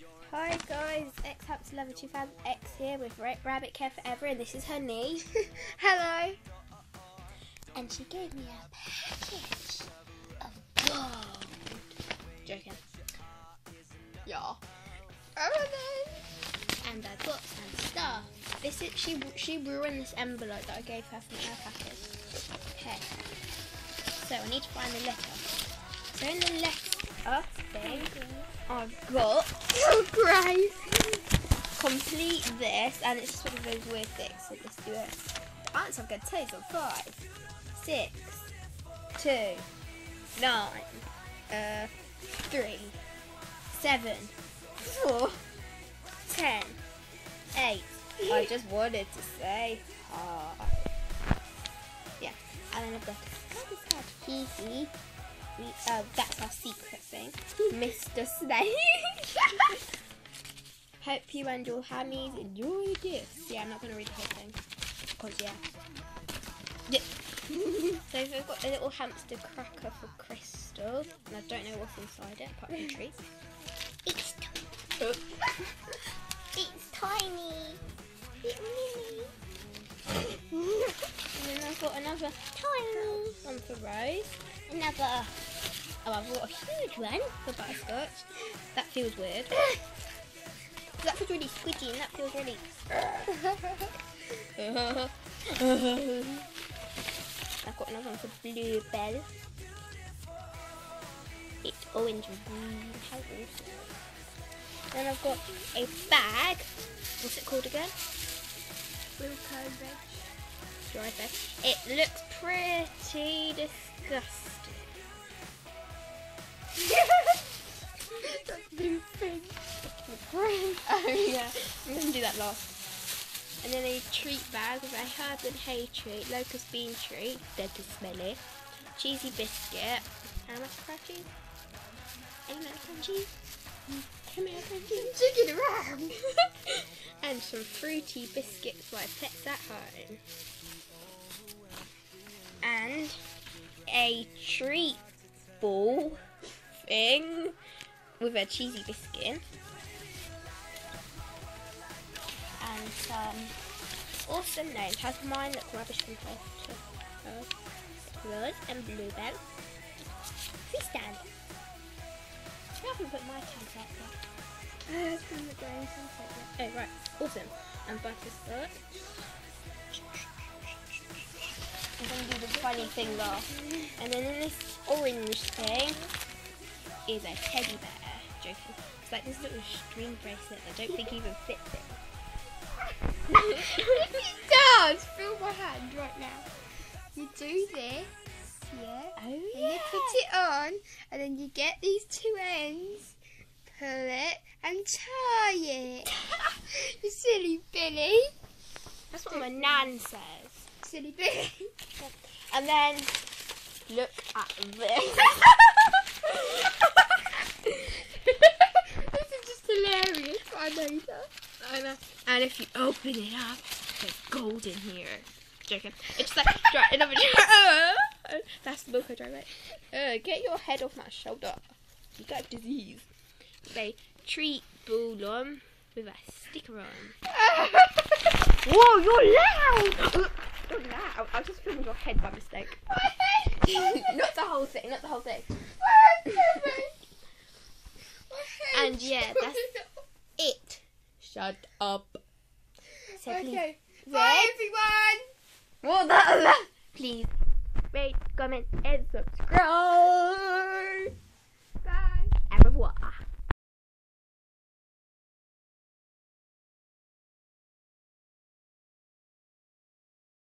Hi guys, X Haps Lover 2000 X here with Rabbit Care Forever, and this is her knee. Hello. And she gave me a package of gold. Joking. Yeah. And I got some stuff. This is she ruined this envelope that I gave her from her package. Okay. So I need to find the letter. So in the letter thing, I've got Great. complete this, and it's just one of those weird things. So let's do it. The answer I'm going to say is on 5, 6, 2, 9, 3, 7, 4, 10, 8. I just wanted to say hi. Yeah, and then I've got Kiki. That's our secret thing, Mr. Snake. Hope you and your hammies enjoy this. Yeah, I'm not going to read the whole thing, because yeah. So we've got a little hamster cracker for Crystal, and I don't know what's inside it, apart from treats. It's tiny. It's mini. And then I've got another tiny one for Rose. Another. Oh, I've got a huge one for Butterscotch. That feels weird. That feels really squidgy, and that feels really. I've got another one for Bluebell. It's orange and green. How awesome. Then I've got a bag. What's it called again? Wilco veg. Dry veg. It looks pretty disgusting. That blue thing. Oh yeah, I'm going to do that last. And then a treat bag with a herb and hay treat, locust bean treat, dead to smelly, cheesy biscuit, American cheese, American cheese, American cheese, Chicken around. and some fruity biscuits by Pets at Home, and a treat ball thing with a cheesy biscuit. And some awesome names. Has mine look rubbish compared to Rose and Bluebell. Freestand. I haven't put my tags out there. Oh right, awesome. And Butterscotch. I'm going to do the funny thing last. And then in this orange thing is a teddy bear. Joking. It's like this little string bracelet that I don't think even fits it. It does. Feel my hand right now. You do this, yeah. Oh And yeah. you put it on, and then you get these two ends, pull it, and tie it. You silly Billy. That's what my nan says. Silly Billy. And then look at this. This is just hilarious. I know that. I know. And if you open it up, there's gold in here. Joking. It's like another. That's the book I drive it. Get your head off my shoulder. You got disease. They treat ball on with a sticker on. Whoa, you're loud! You're loud. I just filmed your head by mistake. Not the whole thing. Not the whole thing. And yeah, that's it. Shut up. So Okay. please, Bye, everyone. well, that. Please rate, comment, and subscribe. Bye. Au revoir.